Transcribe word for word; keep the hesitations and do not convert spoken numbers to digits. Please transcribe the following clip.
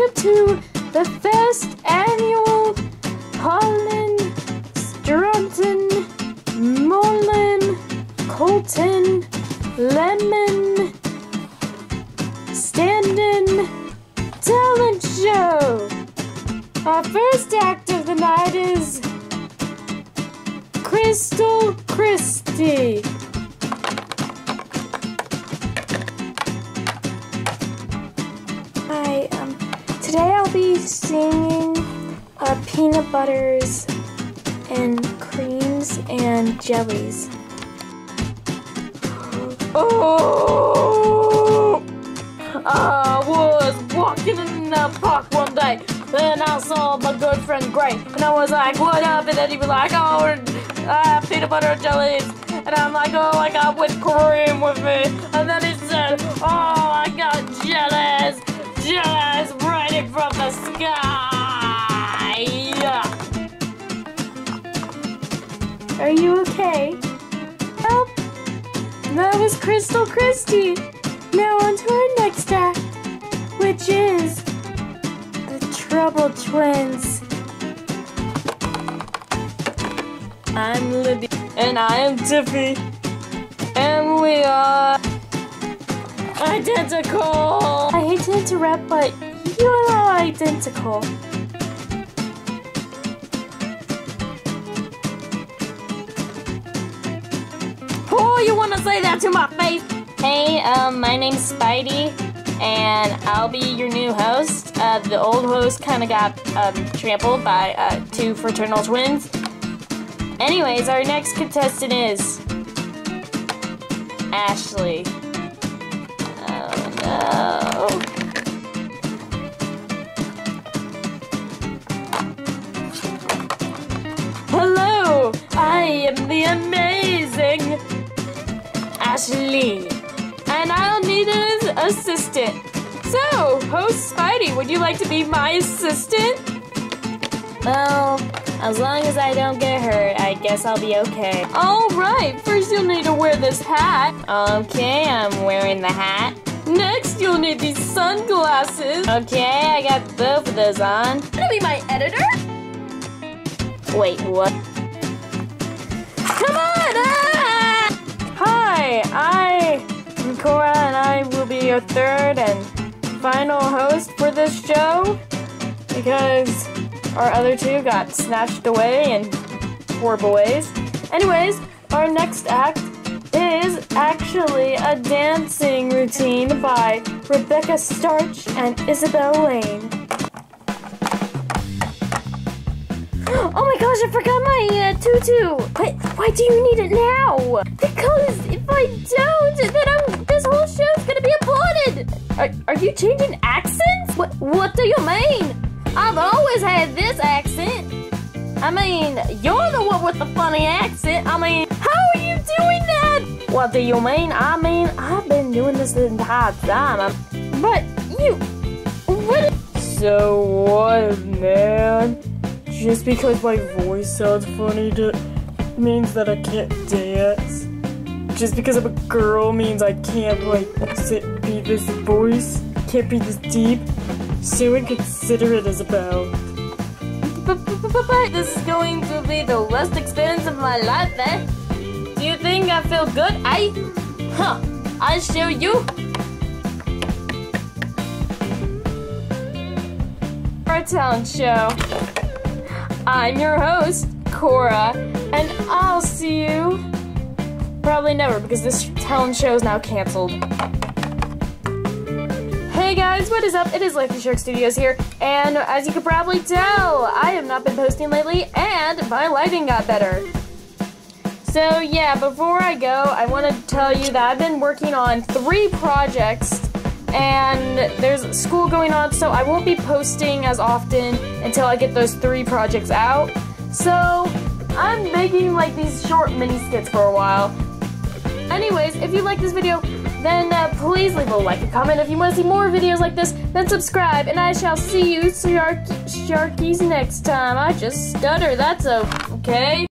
Welcome to the first annual Pollen, Strunton, Mullen, Colton, Lemon, Standin' Talent Show. Our first act of the night is Crystal Christie. Hi, um, today I'll be singing uh, peanut butters and creams and jellies. Oh! I was walking in the park one day, and I saw my good friend Gray, and I was like, what up? And then he was like, oh, uh, peanut butter and jellies. And I'm like, oh, I got whipped cream with me. And then he said, oh, I got jellies. Jellies raining from the sky. Are you okay? Well, that was Crystal Christie. Now on to our next act, which is the Trouble Twins. I'm Libby. And I am Tiffy. And we are identical. I hate to interrupt, but you and I are identical. Oh, you want to say that to my face? Hey, um, my name's Spidey, and I'll be your new host. Uh, the old host kind of got um, trampled by uh, two fraternal twins. Anyways, our next contestant is Ashley. Oh no. Hello, I am the amazing Ashley, and I'll need an assistant. So, host Spidey, would you like to be my assistant? Well, as long as I don't get hurt, I guess I'll be okay. Alright, first you'll need to wear this hat. Okay, I'm wearing the hat. Next, you'll need these sunglasses. Okay, I got both of those on. Gonna be my editor? Wait, what? Come on! Ah! Hi, I am Cora, and I will be your third and final host for this show, because our other two got snatched away in horrible ways. Anyways, our next act is actually a dancing routine by Rebecca Starch and Isabel Lane. Oh my gosh, I forgot my uh, tutu. Wait, why do you need it now? Because if I don't, then I'm, this whole show's gonna be aborted. Are, are you changing accents? What, what do you mean? I've always had this accent. I mean, you're the one with the funny accent. I mean, how are you doing that? What do you mean? I mean, I've been doing this the entire time. I'm, but you, what? So what, man? Just because my voice sounds funny to, means that I can't dance? Just because I'm a girl means I can't, like, sit, be this voice? Can't be this deep? So inconsiderate, Isabel. But this is going to be the worst experience of my life, eh? Do you think I feel good, eh? Huh, I'll show you. Our talent show. I'm your host, Cora, and I'll see you probably never, because this talent show is now canceled. Hey guys, what is up? It is Lucky Shark Studios here, and as you can probably tell, I have not been posting lately, and my lighting got better. So yeah, before I go, I want to tell you that I've been working on three projects, and there's school going on, so I won't be posting as often until I get those three projects out. So I'm making like these short mini skits for a while. Anyways, if you like this video, then uh, please leave a like and comment. If you want to see more videos like this, then subscribe, and I shall see you, Shark Sharkies, next time. I just stutter, that's okay.